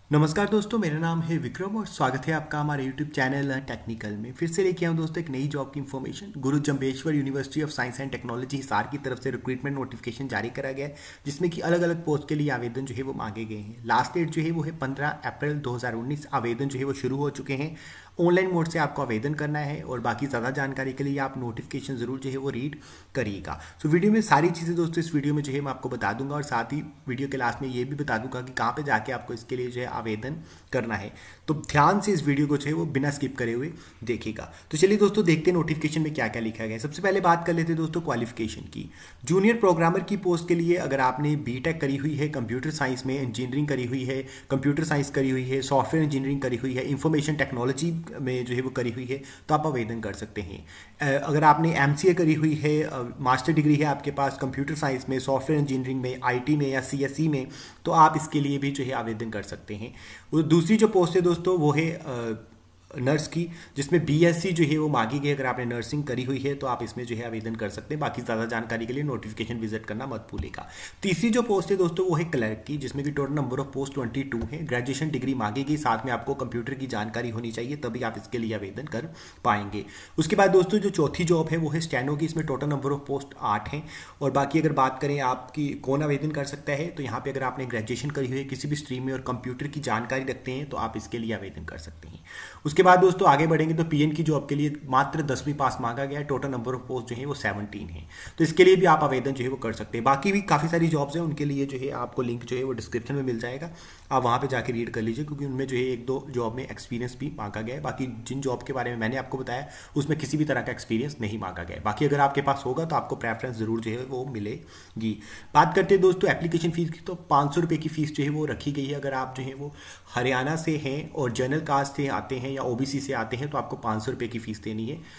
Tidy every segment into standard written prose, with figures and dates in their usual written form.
नमस्कार दोस्तों, मेरा नाम है विक्रम और स्वागत है आपका हमारे YouTube चैनल टेक्निकल में। फिर से लेके आऊँ दोस्तों एक नई जॉब की information. Guru Jambheshwar university of science and technology Hisar की तरफ से रिक्रूटमेंट नोटिफिकेशन जारी करा गया है, जिसमें कि अलग अलग पोस्ट के लिए आवेदन जो है वो मांगे गए हैं। लास्ट डेट जो है वो है 15 अप्रैल 2019। आवेदन जो है वो शुरू हो चुके हैं। ऑनलाइन मोड से आपको आवेदन करना है और बाकी ज़्यादा जानकारी के लिए आप नोटिफिकेशन ज़रूर जो है वो रीड करिएगा। सो वीडियो में सारी चीज़ें दोस्तों इस वीडियो में जो है मैं आपको बता दूंगा और साथ ही वीडियो के लास्ट में ये भी बता दूंगा कि कहाँ पे जाके आपको इसके लिए जो है आवेदन करना है। तो ध्यान से इस वीडियो को जो है वो बिना स्किप करे हुए देखिएगा। तो चलिए दोस्तों देखते हैं नोटिफिकेशन में क्या क्या लिखा गया है। सबसे पहले बात कर लेते हैं दोस्तों क्वालिफिकेशन की। जूनियर प्रोग्रामर की पोस्ट के लिए अगर आपने बीटेक करी हुई है, कंप्यूटर साइंस में इंजीनियरिंग करी हुई है, कंप्यूटर साइंस करी हुई है, सॉफ्टवेयर इंजीनियरिंग करी हुई है, इंफॉर्मेशन टेक्नोलॉजी में जो है वो करी हुई है, तो आप आवेदन कर सकते हैं। अगर आपने एमसीए करी हुई है, मास्टर डिग्री है आपके पास कंप्यूटर साइंस में, सॉफ्टवेयर इंजीनियरिंग में, आईटी में या सीएसई में, तो आप इसके लिए भी जो है आवेदन कर सकते हैं। दूसरी जो पोस्ट है दोस्तों वो है नर्स की, जिसमें बीएससी जो है वो मांगी गई। अगर आपने नर्सिंग करी हुई है तो आप इसमें जो है आवेदन कर सकते हैं। बाकी ज़्यादा जानकारी के लिए नोटिफिकेशन विजिट करना मत भूलिएगा। तीसरी जो पोस्ट है दोस्तों वो है क्लर्क की, जिसमें कि टोटल नंबर ऑफ पोस्ट 22 है। ग्रेजुएशन डिग्री मांगी गई, साथ में आपको कंप्यूटर की जानकारी होनी चाहिए, तभी आप इसके लिए आवेदन कर पाएंगे। उसके बाद दोस्तों जो चौथी जॉब है वो है स्टेनो की। इसमें टोटल नंबर ऑफ पोस्ट 8 हैं। और बाकी अगर बात करें आपकी कौन आवेदन कर सकता है, तो यहाँ पे अगर आपने ग्रेजुएशन करी हुई है किसी भी स्ट्रीम में और कंप्यूटर की जानकारी रखते हैं तो आप इसके लिए आवेदन कर सकते हैं। उसके बाद दोस्तों आगे बढ़ेंगे तो पीएन की जॉब के लिए मात्र 10वीं पास मांगा गया है। टोटल नंबर ऑफ पोस्ट जो है वो 17 है। तो इसके लिए भी आप आवेदन जो है वो कर सकते हैं। बाकी भी काफ़ी सारी जॉब्स हैं, उनके लिए जो है आपको लिंक जो है वो डिस्क्रिप्शन में मिल जाएगा। आप वहाँ पे जाके रीड कर लीजिए, क्योंकि उनमें जो है एक दो जॉब में एक्सपीरियंस भी मांगा गया है। बाकी जिन जॉब के बारे में मैंने आपको बताया उसमें किसी भी तरह का एक्सपीरियंस नहीं मांगा गया है। बाकी अगर आपके पास होगा तो आपको प्रेफरेंस जरूर जो है वो मिलेगी। बात करते हैं दोस्तों एप्लीकेशन फीस की, तो 500 रुपये की फीस जो है वो रखी गई है। अगर आप जो है वो हरियाणा से हैं और जनरल कास्ट से आते हैं या ओबीसी से आते हैं तो आपको 500 रुपये की फीस देनी है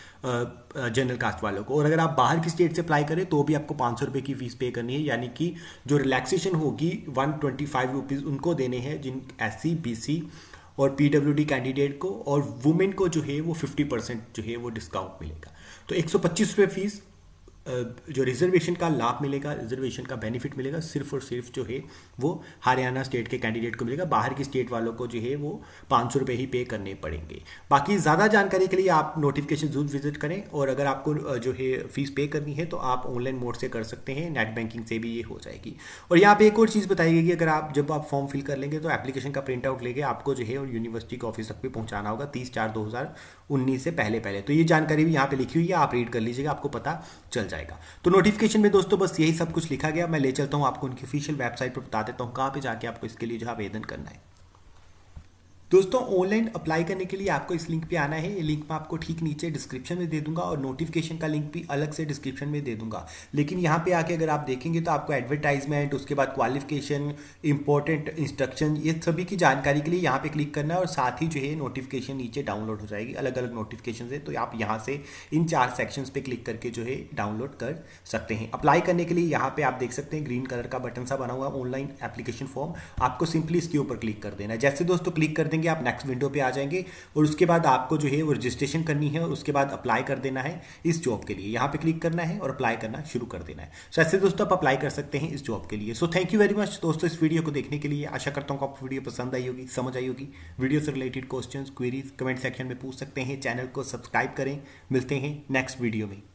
जनरल कास्ट वालों को। और अगर आप बाहर की स्टेट से अप्लाई करें तो भी आपको 500 रुपये की फीस पे करनी है, यानी कि जो रिलैक्सेशन होगी 125 रुपीज़ उनको देने हैं, जिन एससी बीसी और पीडब्ल्यूडी कैंडिडेट को, और वुमेन को जो है वो 50% जो है वो डिस्काउंट मिलेगा। तो 125 रुपये फीस, जो रिजर्वेशन का लाभ मिलेगा, रिजर्वेशन का बेनिफिट मिलेगा, सिर्फ और सिर्फ जो है वो हरियाणा स्टेट के कैंडिडेट को मिलेगा। बाहर की स्टेट वालों को जो है वो 500 रुपये ही पे करने पड़ेंगे। बाकी ज़्यादा जानकारी के लिए आप नोटिफिकेशन जरूर विजिट करें। और अगर आपको जो है फीस पे करनी है तो आप ऑनलाइन मोड से कर सकते हैं, नेट बैंकिंग से भी ये हो जाएगी। और यहाँ पे एक और चीज़ बताई गई कि अगर आप जब आप फॉर्म फिल कर लेंगे तो एप्लीकेशन का प्रिंट आउट लेके आपको जो है यूनिवर्सिटी के ऑफिस तक भी पहुँचाना होगा 30/4/2019 से पहले पहले। तो ये जानकारी भी यहाँ पे लिखी हुई है, आप रीड कर लीजिएगा, आपको पता चल जाएगा। तो नोटिफिकेशन में दोस्तों बस यही सब कुछ लिखा गया। मैं ले चलता हूँ आपको उनकी ऑफिशियल वेबसाइट पर, बता देता हूँ कहाँ पे जाके आपको इसके लिए जो आवेदन करना है। दोस्तों ऑनलाइन अप्लाई करने के लिए आपको इस लिंक पे आना है। ये लिंक मैं आपको ठीक नीचे डिस्क्रिप्शन में दे दूंगा और नोटिफिकेशन का लिंक भी अलग से डिस्क्रिप्शन में दे दूंगा। लेकिन यहाँ पे आके अगर आप देखेंगे तो आपको एडवर्टाइजमेंट, उसके बाद क्वालिफिकेशन, इंपॉर्टेंट इंस्ट्रक्शन, ये सभी की जानकारी के लिए यहाँ पे क्लिक करना है। और साथ ही जो है नोटिफिकेशन नीचे डाउनलोड हो जाएगी, अलग अलग नोटिफिकेशन है, तो आप यहाँ से इन 4 सेक्शंस पे क्लिक करके जो है डाउनलोड कर सकते हैं। अप्लाई करने के लिए यहाँ पे आप देख सकते हैं ग्रीन कलर का बटन सा बना हुआ ऑनलाइन एप्लीकेशन फॉर्म, आपको सिंपली इसके ऊपर क्लिक कर देना है। जैसे दोस्तों क्लिक कर देंगे आप नेक्स्ट विंडो पे आ जाएंगे और उसके बाद आपको जो है वो रजिस्ट्रेशन करनी है और उसके बाद अप्लाई कर देना है इस जॉब के लिए। यहाँ पे क्लिक करना है और अप्लाई करना शुरू कर देना है। सो ऐसे दोस्तों आप अप्लाई कर सकते हैं इस जॉब के लिए। So thank you very much दोस्तों इस वीडियो को देखने के लिए। आशा करता हूँ आपको वीडियो पसंद आई होगी, समझ आई होगी। वीडियो से related questions, queries comment section में पूछ सकते हैं। चैनल को सब्सक्राइब करें। मिलते हैं नेक्स्ट वीडियो में।